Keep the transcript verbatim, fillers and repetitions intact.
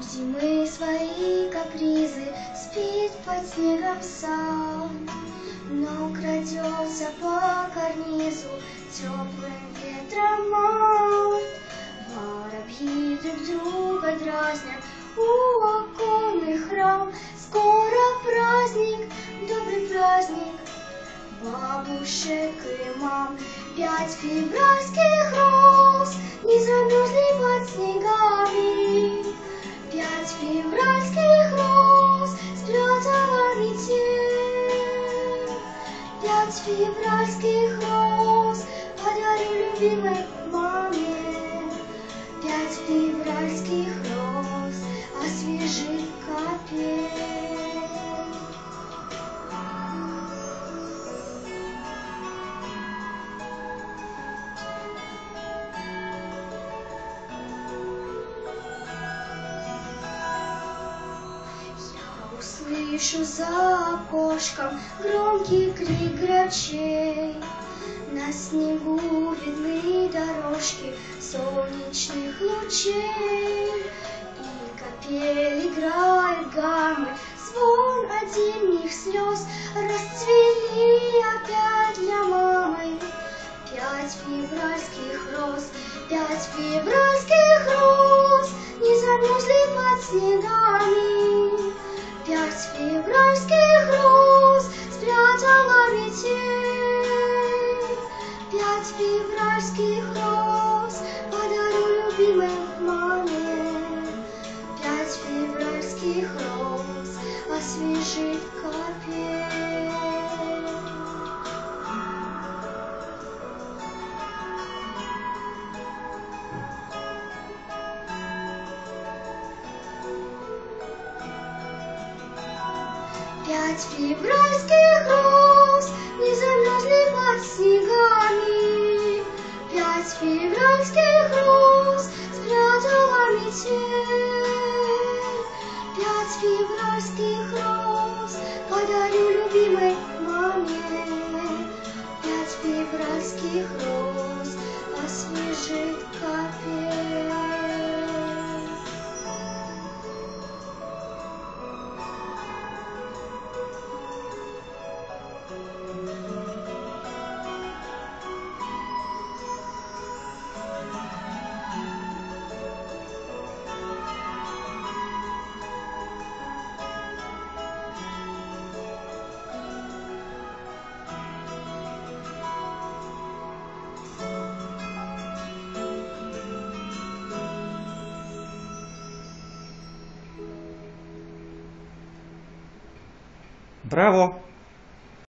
Зимы свои капризы спит под снегом сад, но крадется по карнизу теплым ветром мат. Воробьи друг друга дразнят у оконных рам. Скоро праздник, добрый праздник бабушек и мам. Пять февральских роз не замерзли под снегами. Пять февральских роз спрятала метель. Пять февральских роз подарю любимой маме. Пять февральских роз освежит капель. Слышу за окошком громкий крик грачей. На снегу видны дорожки солнечных лучей. И капель играет гаммы, звон одинних слез. Расцвели опять для мамы пять февральских роз. Пять февральских роз не замерзли под снегами. Пять февральских роз спрятала метель. Пять февральских роз подарю любимой маме. Пять февральских роз освежит капель. Пять февральских роз не замерзли под снегами. Пять февральских роз спрятала метель. Пять февральских роз подарю любимой маме. Пять февральских роз освежит капель. Браво!